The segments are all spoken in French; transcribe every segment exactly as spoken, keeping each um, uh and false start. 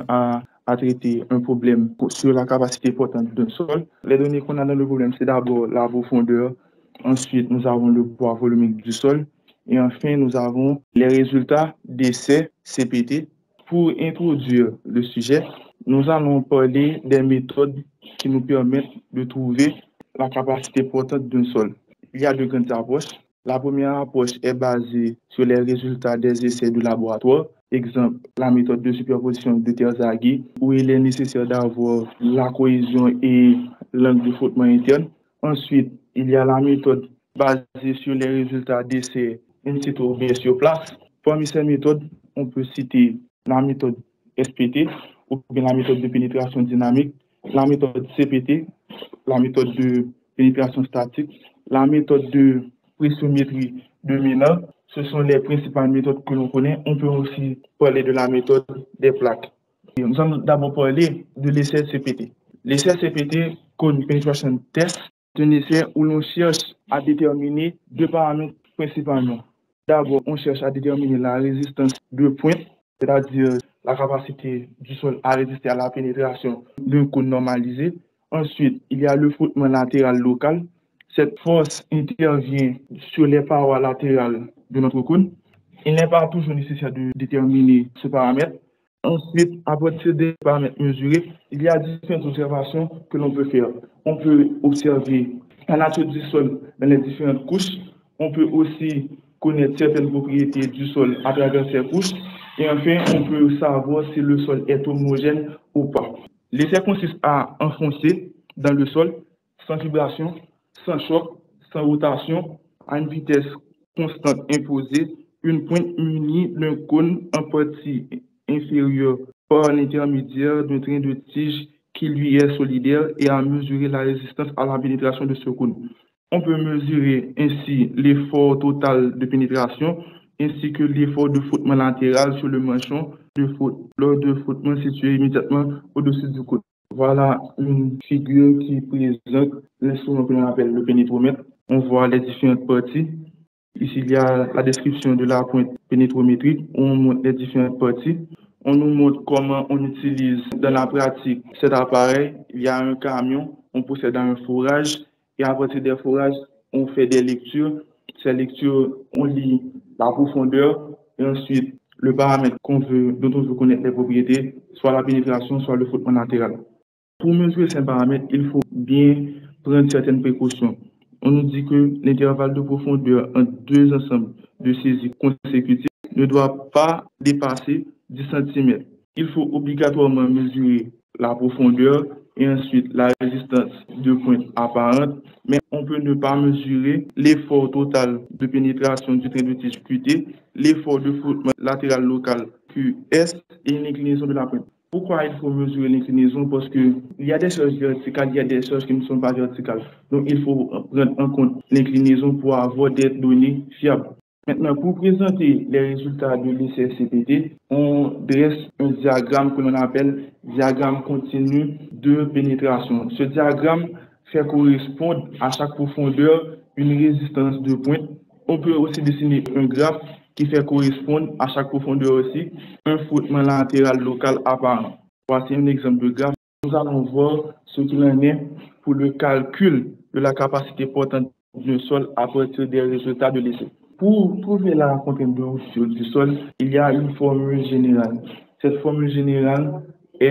à, à traiter un problème sur la capacité portante d'un sol. Les données qu'on a dans le problème, c'est d'abord la profondeur, ensuite nous avons le poids volumique du sol, et enfin nous avons les résultats d'essais C P T. Pour introduire le sujet, nous allons parler des méthodes qui nous permettent de trouver la capacité portante d'un sol. Il y a deux grandes approches. La première approche est basée sur les résultats des essais de laboratoire. Exemple, la méthode de superposition de Terzaghi, où il est nécessaire d'avoir la cohésion et l'angle de frottement interne. Ensuite, il y a la méthode basée sur les résultats d'essais in situ ou bien sur place. Parmi ces méthodes, on peut citer la méthode S P T ou bien la méthode de pénétration dynamique, la méthode C P T, la méthode de pénétration statique, la méthode de pressiométrie de Miller. Ce sont les principales méthodes que l'on connaît. On peut aussi parler de la méthode des plaques. Et nous allons d'abord parler de l'essai C P T. L'essai C P T, Cone Penetration Test, c'est un essai où l'on cherche à déterminer deux paramètres principalement. D'abord, on cherche à déterminer la résistance de pointe, c'est-à-dire la capacité du sol à résister à la pénétration d'un cône normalisé. Ensuite, il y a le frottement latéral local. Cette force intervient sur les parois latérales de notre cône. Il n'est pas toujours nécessaire de déterminer ce paramètre. Ensuite, à partir des paramètres mesurés, il y a différentes observations que l'on peut faire. On peut observer la nature du sol dans les différentes couches. On peut aussi connaître certaines propriétés du sol à travers ces couches. Et enfin, on peut savoir si le sol est homogène ou pas. L'essai consiste à enfoncer dans le sol sans vibration, sans choc, sans rotation, à une vitesse constante imposée, une pointe munie d'un cône en partie inférieure par l'intermédiaire d'un train de tige qui lui est solidaire et à mesurer la résistance à la pénétration de ce cône. On peut mesurer ainsi l'effort total de pénétration ainsi que l'effort de frottement latéral sur le manchon de frottement, lors de frottement situé immédiatement au-dessus du cône. Voilà une figure qui présente l'instrument que l'on appelle le pénétromètre. On voit les différentes parties. Ici, il y a la description de la pointe pénétrométrique. On montre les différentes parties. On nous montre comment on utilise dans la pratique cet appareil. Il y a un camion, on possède un forage et à partir des forages, on fait des lectures. Ces lectures, on lit la profondeur et ensuite le paramètre qu'on veut, dont on veut connaître les propriétés, soit la pénétration, soit le frottement latéral. Pour mesurer ces paramètres, il faut bien prendre certaines précautions. On nous dit que l'intervalle de profondeur entre deux ensembles de saisies consécutives ne doit pas dépasser dix centimètres. Il faut obligatoirement mesurer la profondeur et ensuite la résistance de pointe apparente, mais on peut ne pas mesurer l'effort total de pénétration du train de tige Q T, l'effort de frottement latéral local Q S et l'inclinaison de la pointe. Pourquoi il faut mesurer l'inclinaison? Parce qu'il y a des charges verticales, il y a des charges qui ne sont pas verticales. Donc, il faut prendre en compte l'inclinaison pour avoir des données fiables. Maintenant, pour présenter les résultats de l'essai C P T, on dresse un diagramme que l'on appelle diagramme continu de pénétration. Ce diagramme fait correspondre à chaque profondeur une résistance de pointe. On peut aussi dessiner un graphe qui fait correspondre à chaque profondeur aussi un frottement latéral local apparent. Voici un exemple de graphe. Nous allons voir ce qu'il en est pour le calcul de la capacité portante du sol à partir des résultats de l'essai. Pour trouver la contrainte de rupture du sol, il y a une formule générale. Cette formule générale est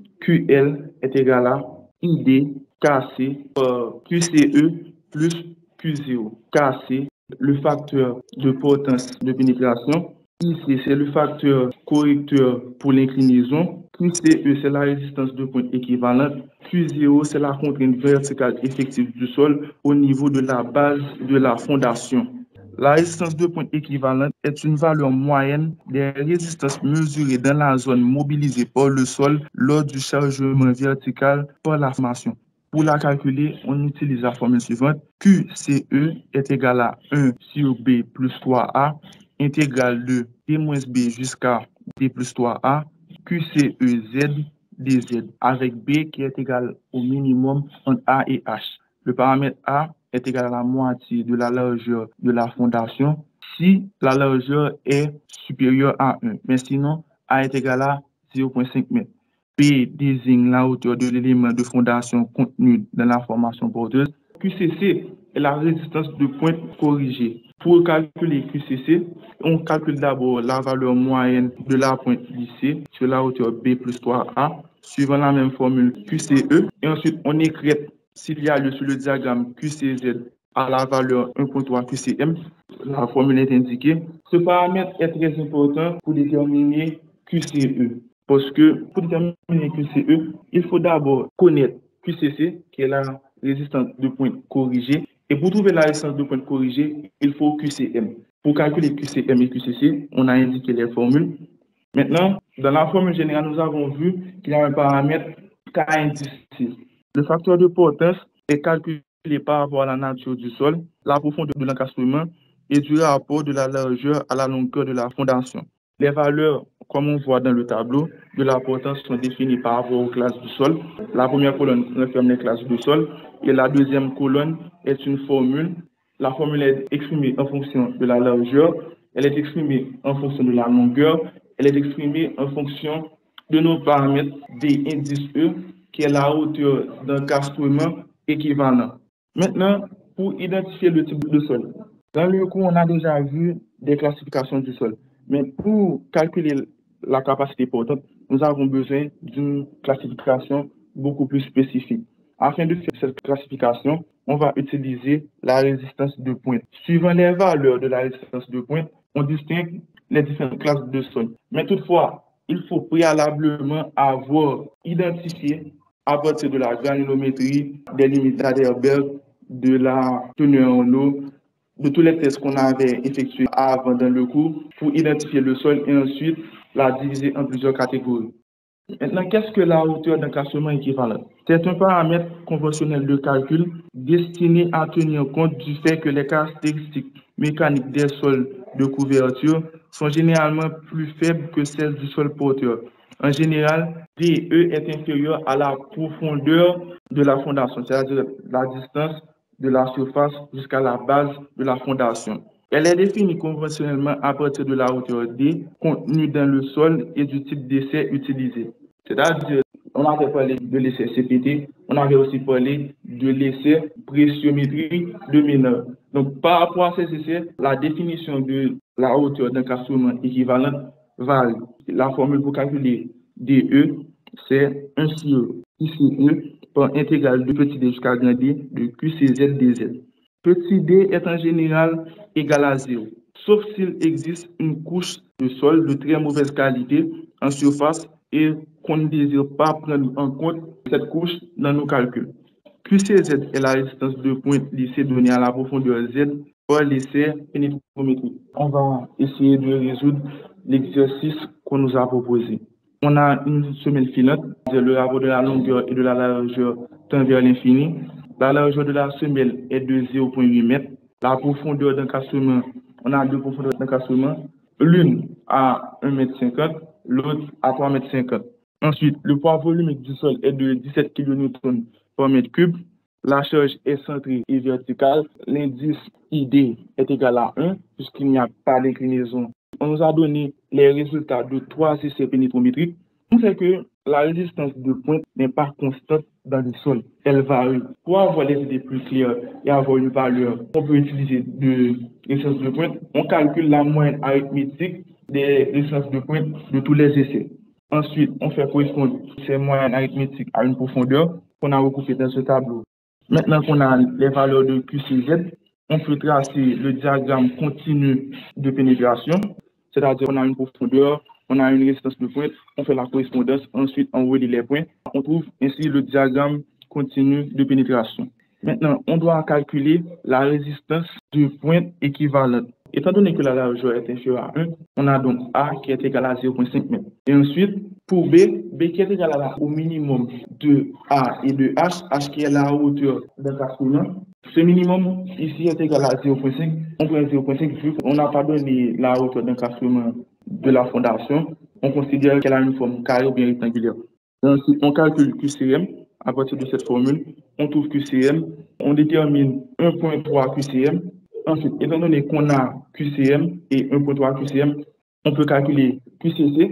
Q L est égal à I D K C par Q C E plus Q zéro. K C, le facteur de potence de pénétration. I C, c'est le facteur correcteur pour l'inclinaison. Q C E, c'est la résistance de pointe équivalente. Q zéro, c'est la contrainte verticale effective du sol au niveau de la base de la fondation. La résistance de pointe équivalente est une valeur moyenne des résistances mesurées dans la zone mobilisée par le sol lors du chargement vertical par la formation. Pour la calculer, on utilise la formule suivante. Q C E est égal à un sur B plus trois A, intégrale de D moins B jusqu'à D plus trois A, Q C E Z dz, avec B qui est égal au minimum entre A et H. Le paramètre A est égal à la moitié de la largeur de la fondation si la largeur est supérieure à un. Mais sinon, A est égal à zéro virgule cinq mètres. P désigne la hauteur de l'élément de fondation contenu dans la formation porteuse. Q C C est la résistance de pointe corrigée. Pour calculer Q C C, on calcule d'abord la valeur moyenne de la pointe lissée sur la hauteur B plus trois A, suivant la même formule Q C E. Et ensuite, on écrète s'il y a lieu sur le diagramme Q C Z à la valeur un virgule trois Q C M. La formule est indiquée. Ce paramètre est très important pour déterminer Q C E. Parce que pour déterminer Q C E, il faut d'abord connaître Q C C, qui est la résistance de pointe corrigée. Et pour trouver la résistance de pointe corrigée, il faut Q C M. Pour calculer Q C M et Q C C, on a indiqué les formules. Maintenant, dans la formule générale, nous avons vu qu'il y a un paramètre K indice. Le facteur de portance est calculé par rapport à la nature du sol, la profondeur de l'encastrement et du rapport de la largeur à la longueur de la fondation. Les valeurs, comme on voit dans le tableau, de la portance sont définies par rapport aux classes du sol. La première colonne renferme les classes du sol et la deuxième colonne est une formule. La formule est exprimée en fonction de la largeur, elle est exprimée en fonction de la longueur, elle est exprimée en fonction de nos paramètres D indice E, qui est la hauteur d'encastrement équivalent. Maintenant, pour identifier le type de sol, dans le cours, on a déjà vu des classifications du sol. Mais pour calculer la capacité portante, nous avons besoin d'une classification beaucoup plus spécifique. Afin de faire cette classification, on va utiliser la résistance de pointe. Suivant les valeurs de la résistance de pointe, on distingue les différentes classes de sol. Mais toutefois, il faut préalablement avoir identifié à partir de la granulométrie, des limites d'Aderberg, de la teneur en eau, de tous les tests qu'on avait effectués avant dans le cours pour identifier le sol et ensuite la diviser en plusieurs catégories. Maintenant, qu'est-ce que la hauteur d'encastrement équivalente? C'est un paramètre conventionnel de calcul destiné à tenir compte du fait que les caractéristiques mécaniques des sols de couverture sont généralement plus faibles que celles du sol porteur. En général, D E est inférieur à la profondeur de la fondation, c'est-à-dire la distance de la surface jusqu'à la base de la fondation. Elle est définie conventionnellement à partir de la hauteur D contenue dans le sol et du type d'essai utilisé. C'est-à-dire, on avait parlé de l'essai C P T, on avait aussi parlé de l'essai pressiométrie de Ménard. Donc, par rapport à ces essais, la définition de la hauteur d'encastrement équivalente varie. La formule pour calculer D E, c'est un sur Q C E par intégrale de petit d jusqu'à grand D de Q C Z D Z. Petit d est en général égal à zéro, sauf s'il existe une couche de sol de très mauvaise qualité en surface et qu'on ne désire pas prendre en compte cette couche dans nos calculs. Q C Z est la résistance de pointe lissée donnée à la profondeur Z par l'essai pénétrométrique. On va essayer de résoudre l'exercice qu'on nous a proposé. On a une semelle filante, le rapport de la longueur et de la largeur tend vers l'infini. La largeur de la semelle est de zéro virgule huit mètres. La profondeur d'encastrement, on a deux profondeurs d'encastrement, l'une à un mètre cinquante, l'autre à trois mètres cinquante. Ensuite, le poids volumique du sol est de dix-sept kilonewtons par mètre cube. La charge est centrée et verticale. L'indice I D est égal à un, puisqu'il n'y a pas d'inclinaison. On nous a donné les résultats de trois essais pénétrométriques. On sait que la résistance de pointe n'est pas constante dans le sol. Elle varie. Pour avoir les idées plus claires et avoir une valeur qu'on peut utiliser de résistance de pointe, on calcule la moyenne arithmétique des résistances de pointe de tous les essais. Ensuite, on fait correspondre ces moyennes arithmétiques à une profondeur qu'on a recoupée dans ce tableau. Maintenant qu'on a les valeurs de Q C Z, on peut tracer le diagramme continu de pénétration, c'est-à-dire qu'on a une profondeur, on a une résistance de pointe, on fait la correspondance, ensuite on relie les points, on trouve ainsi le diagramme continu de pénétration. Maintenant, on doit calculer la résistance de pointe équivalente. Étant donné que la largeur est inférieure à un, on a donc A qui est égal à zéro virgule cinq mètres. Et ensuite, pour B, B qui est égal à la, au minimum de A et de H, H qui est la hauteur d'encastrement. Ce minimum ici est égal à zéro virgule cinq. On prend zéro virgule cinq vu qu'on n'a pas donné la hauteur d'encastrement de la fondation. On considère qu'elle a une forme carrée ou bien rectangulaire. Et ensuite, on calcule Q C M. À partir de cette formule, on trouve Q C M. On détermine un virgule trois Q C M. Ensuite, étant donné qu'on a Q C M et un virgule trois Q C M, on peut calculer Q C C.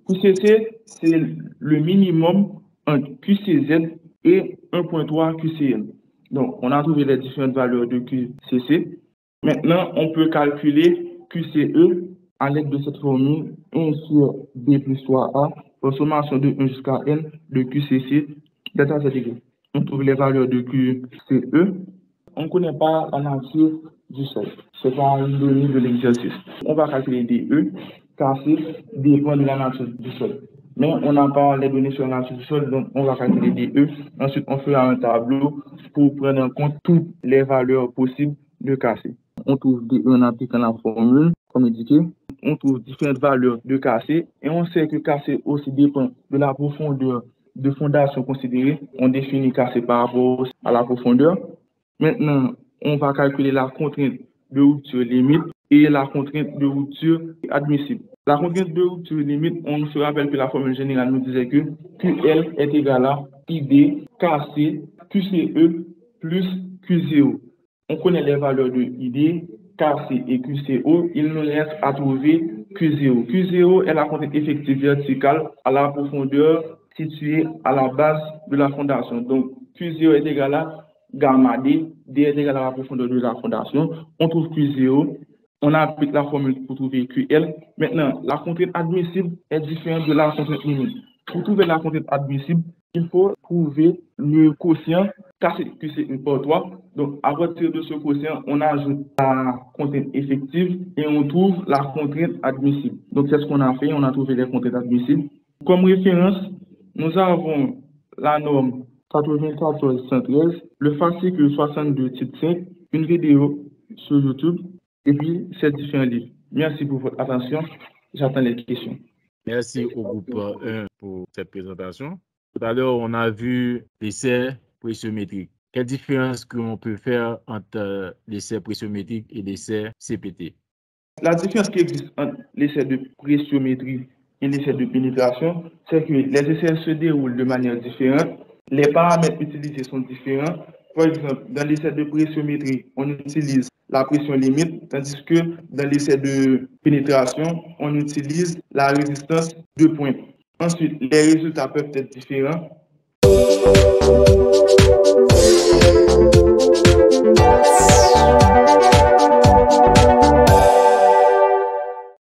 Q C C, c'est le minimum entre Q C Z et un virgule trois Q C N. Donc, on a trouvé les différentes valeurs de Q C C. Maintenant, on peut calculer Q C E à l'aide de cette formule un sur B plus trois A pour sommation de un jusqu'à N de Q C C delta Z égal. On trouve les valeurs de Q C E. On ne connaît pas la nature du sol. Ce n'est pas une donnée de l'exercice. On va calculer D E, car c'est dépend de la nature du sol. Mais on n'a pas les données sur la nature du sol, donc on va calculer D E. Ensuite, on fera un tableau pour prendre en compte toutes les valeurs possibles de K C. On trouve D E en appliquant la formule, comme indiqué. On trouve différentes valeurs de K C et on sait que K C aussi dépend de la profondeur de fondation considérée. On définit K C par rapport à la profondeur. Maintenant, on va calculer la contrainte de rupture limite et la contrainte de rupture admissible. La contrainte de rupture limite, on se rappelle que la formule générale nous disait que Q L est égal à I D, K C, Q C E plus Q zéro. On connaît les valeurs de I D, K C et Q C O. Il nous reste à trouver Q zéro. Q zéro est la contrainte effective verticale à la profondeur située à la base de la fondation. Donc, Q zéro est égal à gamma D, D est égal à la profondeur de la fondation. On trouve Q zéro, on applique la formule pour trouver Q L. Maintenant, la contrainte admissible est différente de la contrainte limite. Pour trouver la contrainte admissible, il faut trouver le quotient K C Q C un par trois. Donc, à partir de ce quotient, on ajoute la contrainte effective et on trouve la contrainte admissible. Donc, c'est ce qu'on a fait, on a trouvé les contraintes admissibles. Comme référence, nous avons la norme quatre-vingt-quatorze cent treize, le fascicule soixante-deux titre cinq, une vidéo sur YouTube et puis ces différents livres. Merci pour votre attention. J'attends les questions. Merci au groupe un pour cette présentation. Tout à l'heure, on a vu l'essai pressiométrique. Quelle différence qu'on peut faire entre l'essai pressiométrique et l'essai C P T? La différence qui existe entre l'essai de pressiométrie et l'essai de pénétration, c'est que les essais se déroulent de manière différente. Les paramètres utilisés sont différents. Par exemple, dans l'essai de pressiométrie, on utilise la pression limite, tandis que dans l'essai de pénétration, on utilise la résistance de pointe. Ensuite, les résultats peuvent être différents.